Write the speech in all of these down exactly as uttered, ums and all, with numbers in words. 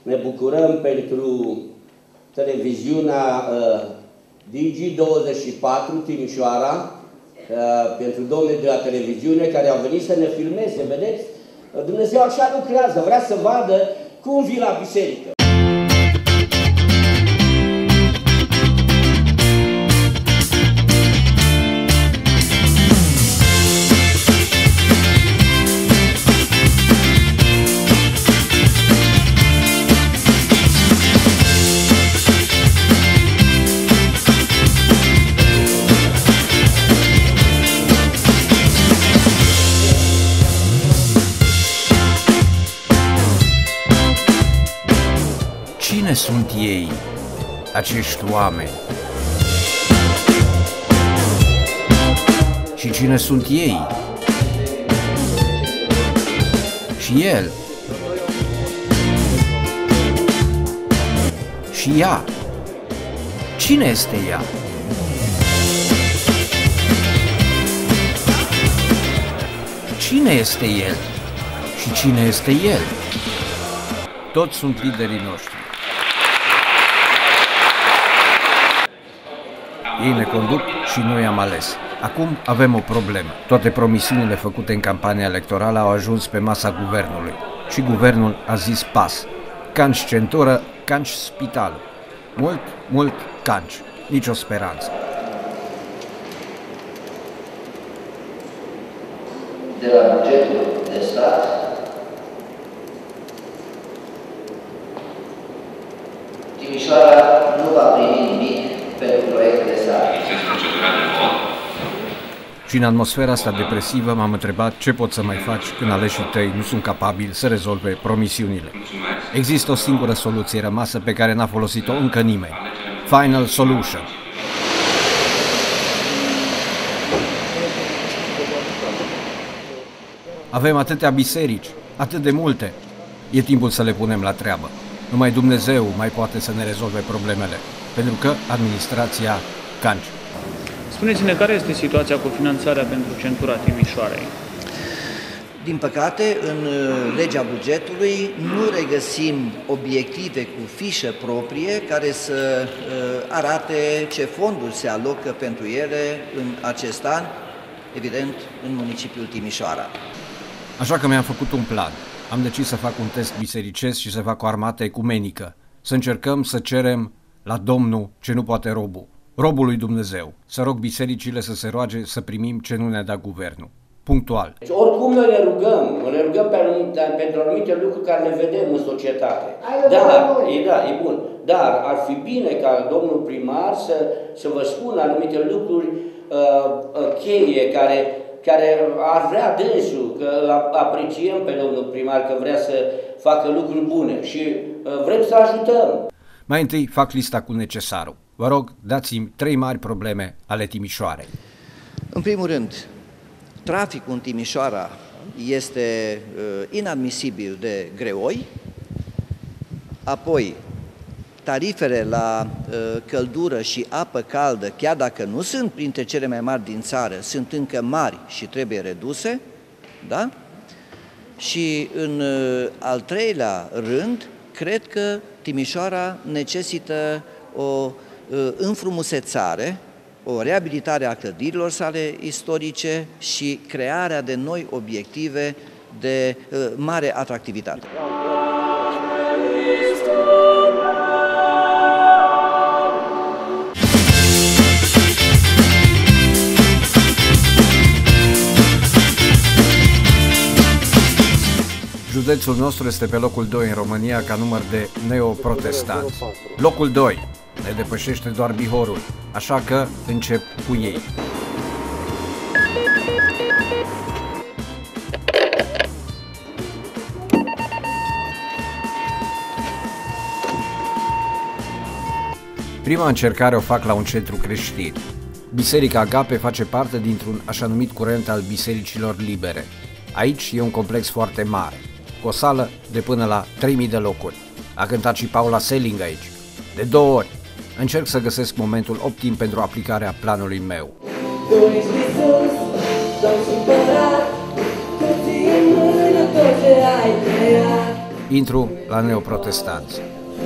Ne bucurăm pentru televiziunea uh, Digi douăzeci și patru Timișoara, uh, pentru domnii de la televiziune care au venit să ne filmeze, vedeți? Dumnezeu așa lucrează, vrea să vadă cum vii la biserică. Cine sunt ei, acești oameni? Și cine sunt ei? Și el? Și ea? Cine este ea? Cine este el? Și cine este el? Toți sunt liderii noștri. Ei ne conduc și noi am ales. Acum avem o problemă. Toate promisiunile făcute în campania electorală au ajuns pe masa guvernului. Și guvernul a zis pas. Canci centură, canci spital. Mult, mult canci. Nici o speranță. De la bugetul de stat, Timișoara nu va primi nimic pentru proiectele sale. Și în atmosfera asta depresivă m-am întrebat ce poți să mai faci când aleșii tăi nu sunt capabili să rezolve promisiunile. Există o singură soluție rămasă pe care n-a folosit-o încă nimeni. Final solution. Avem atâtea biserici, atât de multe. E timpul să le punem la treabă. Numai Dumnezeu mai poate să ne rezolve problemele, pentru că administrația canci. Spuneți-ne, care este situația cu finanțarea pentru centura Timișoarei? Din păcate, în legea bugetului nu regăsim obiective cu fișă proprie care să arate ce fonduri se alocă pentru ele în acest an, evident, în municipiul Timișoara. Așa că mi-am făcut un plan. Am decis să fac un test bisericesc și să fac o armată ecumenică. Să încercăm să cerem la Domnul ce nu poate robul. Robul lui Dumnezeu. Să rog bisericile să se roage să primim ce nu ne-a dat guvernul. Punctual. Oricum noi ne rugăm, ne rugăm pe anumite, pentru anumite lucruri care le vedem în societate. Dar, e, da, e bun. Dar ar fi bine ca domnul primar să, să vă spună anumite lucruri uh, uh, cheie care, care ar vrea dânsul, că îl apreciem pe domnul primar, că vrea să facă lucruri bune și uh, vrem să ajutăm. Mai întâi fac lista cu necesarul. Vă rog, dați-mi trei mari probleme ale Timișoarei. În primul rând, traficul în Timișoara este uh, inadmisibil de greoi, apoi tarifele la uh, căldură și apă caldă, chiar dacă nu sunt printre cele mai mari din țară, sunt încă mari și trebuie reduse, da? Și în uh, al treilea rând, cred că Timișoara necesită o uh, înfrumusețare, o reabilitare a clădirilor sale istorice și crearea de noi obiective de uh, mare atractivitate. Județul nostru este pe locul doi în România ca număr de neoprotestanți. Locul doi ne depășește doar Bihorul, așa că încep cu ei. Prima încercare o fac la un centru creștin. Biserica Agape face parte dintr-un așa numit curent al bisericilor libere. Aici e un complex foarte mare, cu o sală de până la trei mii de locuri. A cântat și Paula Selling aici, de două ori. Încerc să găsesc momentul optim pentru aplicarea planului meu. intru la neoprotestanți.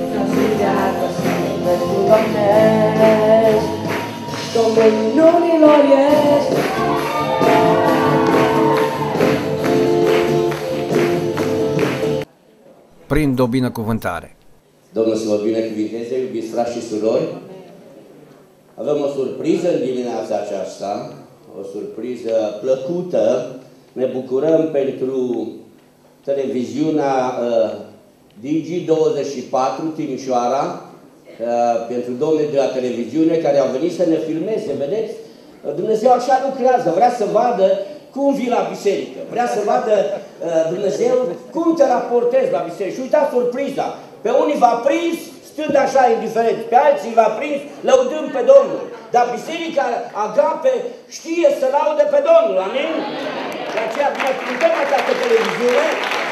Prin o binecuvântare. Domnul să vă binecuvinteze, iubiți frați și surori. Avem o surpriză în dimineața aceasta, o surpriză plăcută. Ne bucurăm pentru televiziunea uh, Digi douăzeci și patru Timișoara, uh, pentru domnii de la televiziune care au venit să ne filmeze, vedeți? Dumnezeu așa lucrează, vrea să vadă cum vii la biserică, vrea să vadă uh, Dumnezeu cum te raportezi la biserică. Și uitați surpriza, pe unii v-a prins stând așa indiferent, pe alții v-a prins lăudând pe Domnul. Dar Biserica Agape știe să laude pe Domnul, amin? De aceea binecuvântăm această televiziune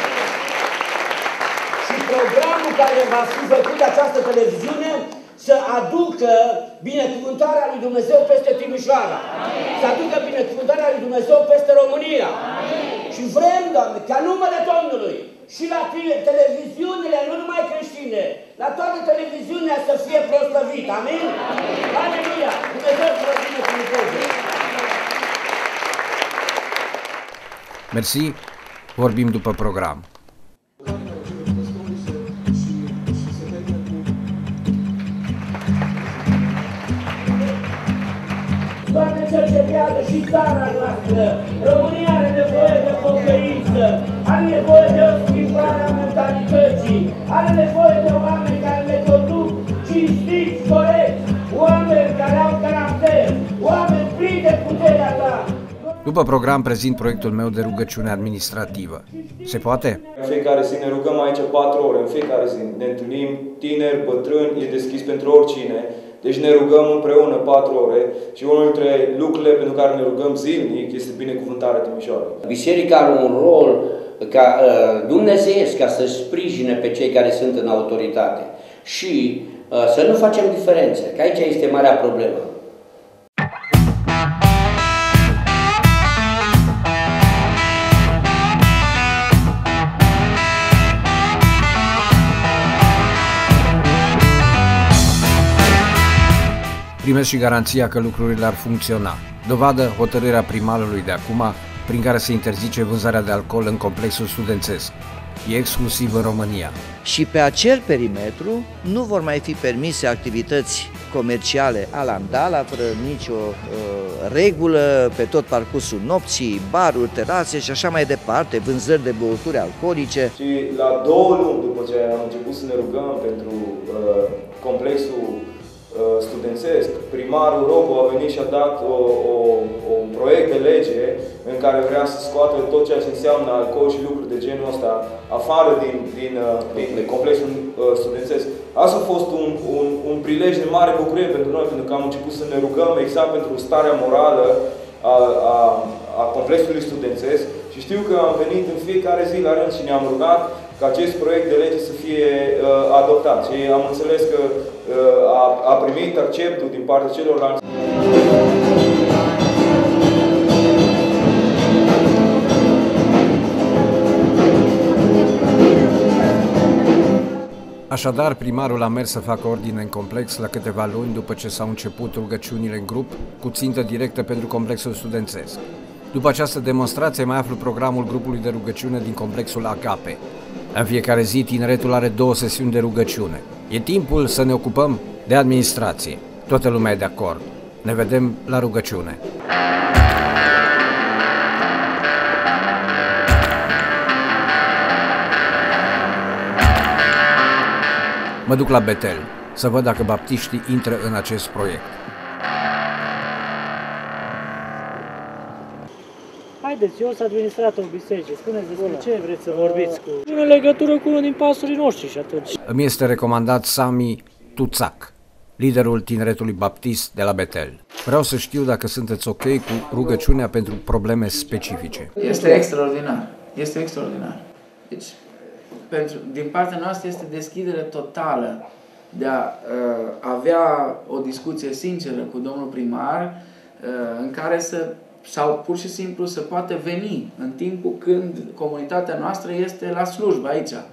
și programul care va fi făcut de această televiziune să aducă binecuvântarea lui Dumnezeu peste Timișoara, să aducă binecuvântarea lui Dumnezeu peste România. Și vrem, Doamne, ca numele Domnului și la televiziunile, nu numai creștine, la toate televiziunile să fie proslăvit. Amin? Aleluia! Dumnezeu să vă binecuvânteze! Mersi, vorbim după program. Doamne, cercetează și țara noastră. România are nevoie de pocăință, are nevoie de o schimbare a mentalității, are nevoie de oameni care le conduc cinstiți, corecți, oameni care au caracter, oameni plini de puterea ta. După program prezint proiectul meu de rugăciune administrativă. Se poate? În fiecare zi ne rugăm aici patru ore, în fiecare zi ne întâlnim, tineri, bătrâni, e deschis pentru oricine. Deci ne rugăm împreună patru ore și unul dintre lucrurile pentru care ne rugăm zilnic este binecuvântarea Timișoarei. Biserica are un rol ca uh, dumnezeiesc ca să sprijine pe cei care sunt în autoritate și uh, să nu facem diferențe, că aici este marea problemă. Primesc și garanția că lucrurile ar funcționa. Dovadă hotărârea primarului de acum, prin care se interzice vânzarea de alcool în complexul studențesc. E exclusiv în România. Și pe acel perimetru nu vor mai fi permise activități comerciale alandala, fără nicio uh, regulă, pe tot parcursul nopții, baruri, terase și așa mai departe, vânzări de băuturi alcoolice. Și la două luni după ce am început să ne rugăm pentru uh, complexul studențesc, primarul Robu a venit și a dat o, o, un proiect de lege în care vrea să scoată tot ceea ce înseamnă alcool și lucruri de genul ăsta afară din, din, din complexul studențesc. Asta a fost un, un, un prilej de mare bucurie pentru noi, pentru că am început să ne rugăm exact pentru starea morală a, a, a complexului studențesc și știu că am venit în fiecare zi la rând și ne-am rugat ca acest proiect de lege să fie uh, adoptat. Și am înțeles că uh, a, a primit acceptul din partea celorlalți. Așadar, primarul a mers să facă ordine în complex la câteva luni după ce s-au început rugăciunile în grup cu țintă directă pentru complexul studențesc. După această demonstrație mai aflu programul grupului de rugăciune din complexul Agape. În fiecare zi, tineretul are două sesiuni de rugăciune. E timpul să ne ocupăm de administrație. Toată lumea e de acord. Ne vedem la rugăciune. Mă duc la Betel să văd dacă baptiștii intră în acest proiect. Haideți, eu sunt administratorul bisericii, spuneți despre ce vreți să vorbiți cu... în legătură cu unul din pastorii noștri și atunci. Îmi este recomandat Sami Tuțac, liderul tineretului baptist de la Betel. Vreau să știu dacă sunteți ok cu rugăciunea pentru probleme specifice. Este extraordinar, este extraordinar. Deci, pentru, din partea noastră este deschidere totală de a uh, avea o discuție sinceră cu domnul primar uh, în care să sau pur și simplu să poate veni în timpul când comunitatea noastră este la slujbă aici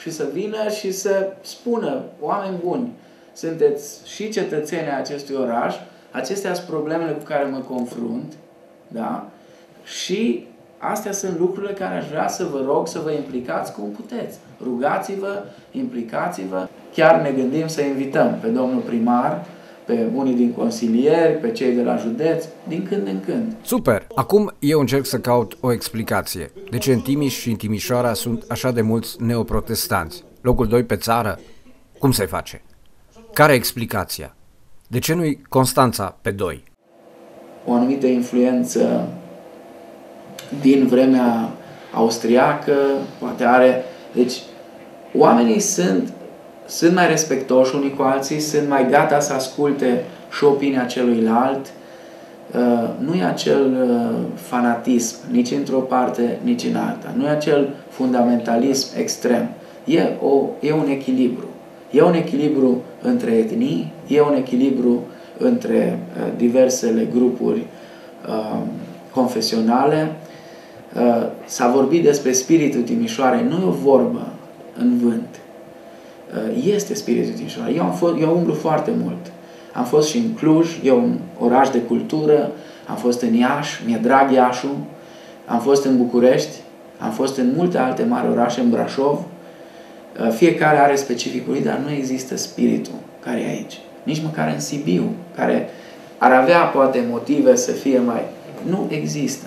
și să vină și să spună, oameni buni, sunteți și cetățenii acestui oraș, acestea sunt problemele cu care mă confrunt, da? Și astea sunt lucrurile care aș vrea să vă rog să vă implicați cum puteți. Rugați-vă, implicați-vă. Chiar ne gândim să invităm pe domnul primar, pe unii din consilieri, pe cei de la județ, din când în când. Super! Acum eu încerc să caut o explicație. De ce în Timiș și în Timișoara sunt așa de mulți neoprotestanți? Locul doi pe țară? Cum se face? Care e explicația? De ce nu-i Constanța pe doi? O anumită influență din vremea austriacă, poate are... Deci, oamenii sunt, sunt mai respectoși unii cu alții, sunt mai gata să asculte și opinia celuilalt. Uh, nu e acel uh, fanatism, nici într-o parte, nici în alta. Nu e acel fundamentalism extrem. E, o, e un echilibru. E un echilibru între etnii, e un echilibru între uh, diversele grupuri uh, confesionale. Uh, s-a vorbit despre spiritul Timișoarei, nu e o vorbă în vânt. Uh, este spiritul Timișoarei. Eu, am fost, eu umblu foarte mult. Am fost și în Cluj, e un oraș de cultură, am fost în Iași, mi-e drag Iașul, am fost în București, am fost în multe alte mari orașe, în Brașov. Uh, fiecare are specificul lui, dar nu există spiritul care e aici. Nici măcar în Sibiu, care ar avea poate motive să fie mai... Nu există.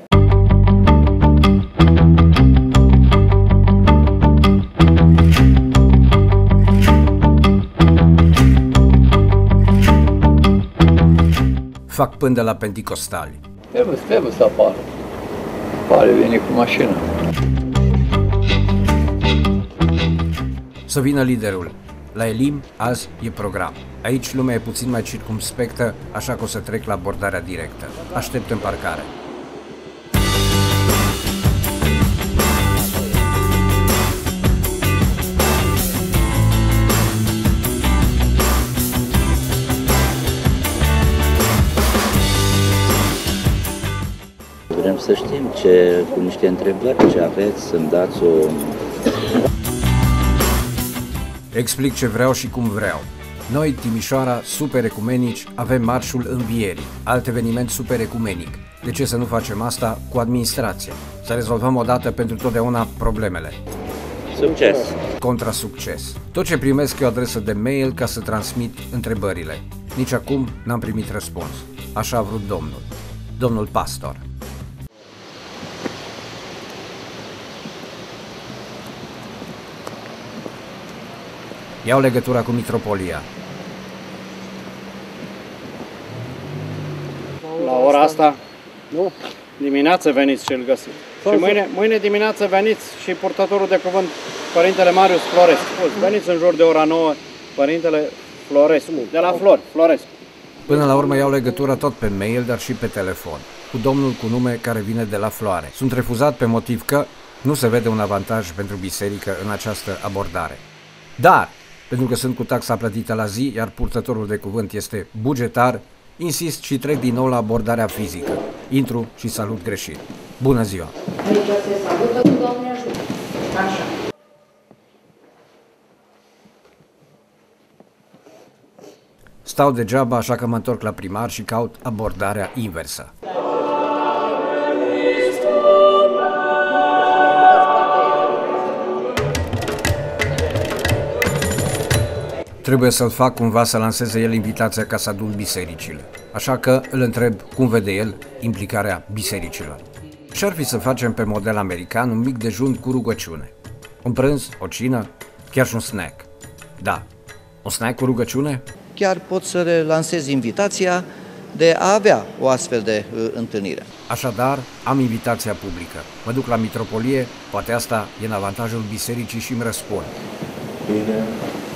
Fac până de la penticostali. Trebuie, trebuie să apară. Apare, vine cu mașina. Să vină liderul. La Elim, azi e program. Aici lumea e puțin mai circumspectă, așa că o să trec la abordarea directă. Aștept în parcare. Vrem să știm ce, cu niște întrebări, ce aveți, să-mi dați o... Explic ce vreau și cum vreau. Noi, Timișoara, super ecumenici, avem Marșul Învierii, alt eveniment super ecumenic. De ce să nu facem asta cu administrația? Să rezolvăm odată pentru totdeauna problemele. Succes! Contra succes. Tot ce primesc e o adresă de mail ca să transmit întrebările. Nici acum n-am primit răspuns. Așa a vrut domnul. Domnul pastor. Iau legătura cu Mitropolia. La ora asta? Nu. Dimineață veniți și îl găsiți. Și mâine, mâine dimineață veniți și purtătorul de cuvânt, Părintele Marius Florescu. Veniți în jur de ora nouă, Părintele Florescu, de la Flori, Florescu. Până la urmă iau legătura tot pe mail, dar și pe telefon, cu domnul cu nume care vine de la Floare. Sunt refuzat pe motiv că nu se vede un avantaj pentru biserică în această abordare. Dar, pentru că sunt cu taxa plătită la zi, iar purtătorul de cuvânt este bugetar, insist și trec din nou la abordarea fizică. Intru și salut greșit. Bună ziua! Aici se salută cu Doamne ajută. Așa. Stau degeaba, așa că mă întorc la primar și caut abordarea inversă. Trebuie să-l fac cumva să lanseze el invitația ca să adun bisericile. Așa că îl întreb cum vede el implicarea bisericilor. Ce-ar fi să facem pe model american un mic dejun cu rugăciune? Un prânz, o cină, chiar și un snack. Da, un snack cu rugăciune? Chiar pot să relansez invitația de a avea o astfel de uh, întâlnire. Așadar, am invitația publică. Mă duc la Mitropolie, poate asta e în avantajul bisericii și îmi răspund. Bine.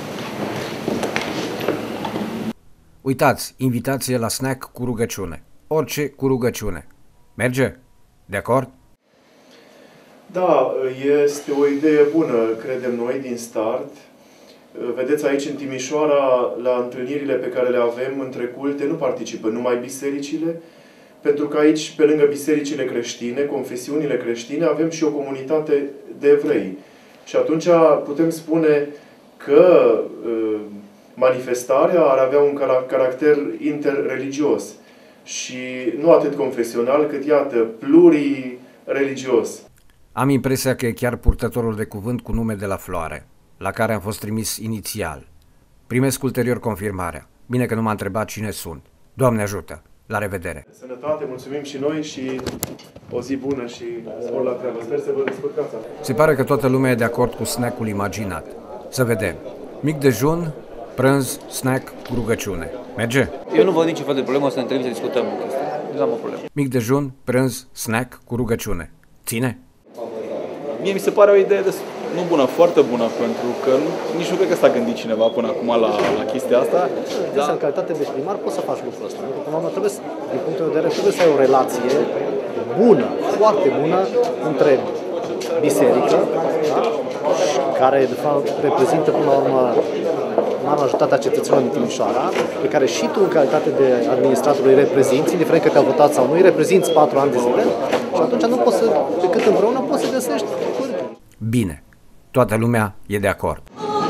Uitați, invitație la snack cu rugăciune. Orice cu rugăciune. Merge? De acord? Da, este o idee bună, credem noi, din start. Vedeți, aici în Timișoara, la întâlnirile pe care le avem între culte, nu participă numai bisericile, pentru că aici, pe lângă bisericile creștine, confesiunile creștine, avem și o comunitate de evrei. Și atunci putem spune că manifestarea ar avea un caracter interreligios și nu atât confesional, cât, iată, plurireligios. Am impresia că e chiar purtătorul de cuvânt cu nume de la floare, la care am fost trimis inițial. Primesc ulterior confirmarea. Bine că nu m-a întrebat cine sunt. Doamne ajută! La revedere! Sănătate, mulțumim și noi și o zi bună și spor la treabă. Sper să vă descurcați. Se pare că toată lumea e de acord cu snack-ul imaginat. Să vedem. Mic dejun, prânz, snack cu rugăciune. Merge? Eu nu văd niciun fel de problemă să ne întâlnim să discutăm chestia. Nu am o problemă. Mic dejun, prânz, snack cu rugăciune. Ține? Mie mi se pare o idee de, nu bună, foarte bună, pentru că nu, nici nu cred că s-a gândit cineva până acum la, la chestia asta. Dar în calitate de primar poți să faci lucrul ăsta. Pentru că, până trebuie, din punctul de vedere, trebuie să ai o relație bună, foarte bună, între biserică, da? Care, de fapt, reprezintă, până la urmă, marea majoritate a cetățenilor din Timișoara, pe care și tu, în calitate de administrator, îi reprezinți, indiferent că te-au votat sau nu, îi reprezinți patru ani de zile și atunci nu poți să, decât împreună, poți să găsești. Bine, toată lumea e de acord.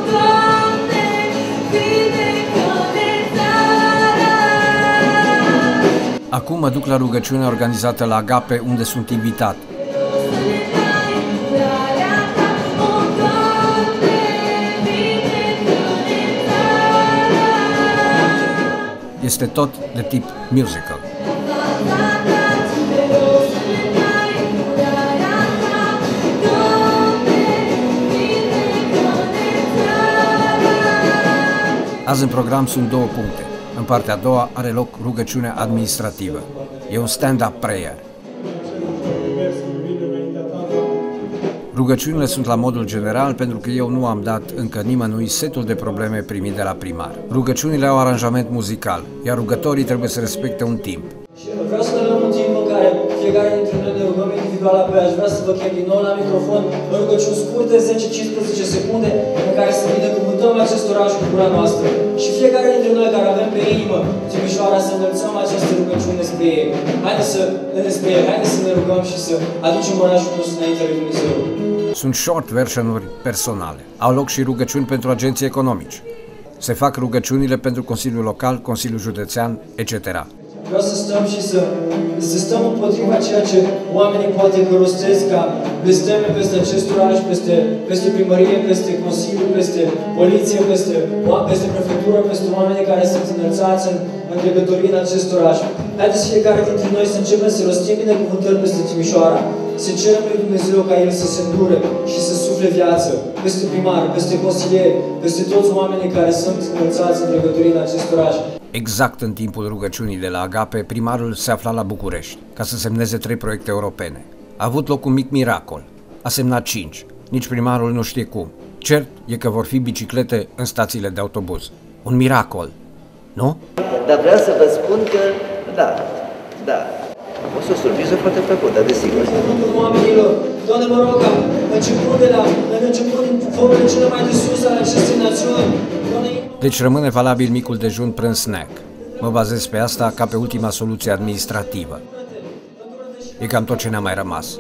Acum mă duc la rugăciunea organizată la Agape, unde sunt invitat. Este tot de tip musical. Azi în program sunt două puncte. În partea a doua are loc rugăciunea administrativă. E un stand-up prayer. Rugăciunile sunt la modul general pentru că eu nu am dat încă nimănui setul de probleme primit de la primar. Rugăciunile au aranjament muzical, iar rugătorii trebuie să respecte un timp. Vreau să avem un timp în care fiecare dintre noi ne rugăm individual, apoi aș vrea să vă chem din nou la microfon în rugăciuni scurte, zece cincisprezece secunde, în care să binecuvântăm acest oraș cu gura noastră. Și fiecare dintre noi care avem pe inimă Timișoara să înălțăm această rugăciune spre ei. Haideți să, spre ei, haideți să ne rugăm și să aducem orașul nostru înainte lui Dumnezeu. Sunt short version-uri personale. Au loc și rugăciuni pentru agenții economici. Se fac rugăciunile pentru Consiliul Local, Consiliul Județean, et cetera. Vreau să stăm și să, să stăm împotriva ceea ce oamenii poate că rostesc ca blesteme peste acest oraș, peste, peste primărie, peste Consiliu, peste poliție, peste, peste prefectură, peste oamenii care sunt înălțați în, în dregătorii în acest oraș. Haideți fiecare dintre noi să începem să rostim binecuvântări peste Timișoara, să cerem lui Dumnezeu ca El să se îndure și să sufle viață peste primar, peste consilieri, peste toți oamenii care sunt înălțați în dregătorii în acest oraș. Exact în timpul rugăciunii de la Agape, primarul se afla la București ca să semneze trei proiecte europene. A avut loc un mic miracol. A semnat cinci. Nici primarul nu știe cum. Cert e că vor fi biciclete în stațiile de autobuz. Un miracol, nu? Dar vreau să vă spun că, da, da. A fost o surpriză foarte plăcută, desigur. Oamenilor, Doamne, mă rog, ca început de la, început din forurile cele mai de sus ale acestei națiuni. Deci rămâne valabil micul dejun prânz snack. Mă bazez pe asta ca pe ultima soluție administrativă. E cam tot ce ne-a mai rămas.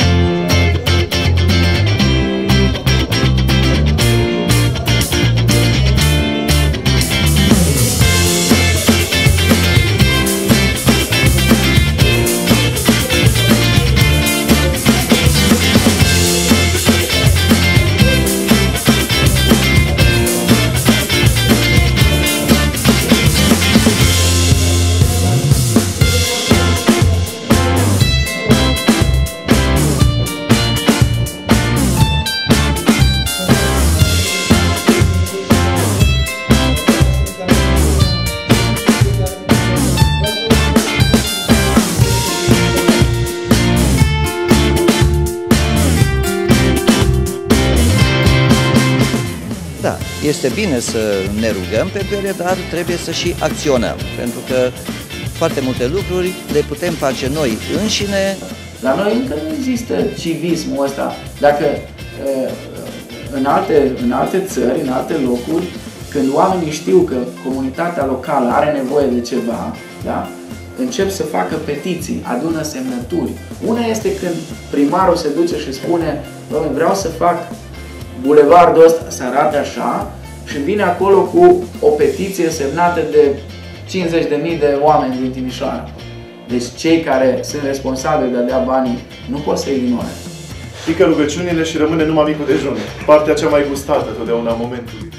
Este bine să ne rugăm pe ele, dar trebuie să și acționăm, pentru că foarte multe lucruri le putem face noi înșine. La noi încă nu există civismul ăsta. Dacă în alte, în alte țări, în alte locuri, când oamenii știu că comunitatea locală are nevoie de ceva, da? Încep să facă petiții, adună semnături. Una este când primarul se duce și spune: vreau să fac bulevardul ăsta să arate așa și vine acolo cu o petiție semnată de cincizeci de mii de oameni din Timișoara. Deci cei care sunt responsabili de a dea banii nu pot să ignore. Pică rugăciunile și rămâne numai micul dejun. Partea cea mai gustată totdeauna a momentului.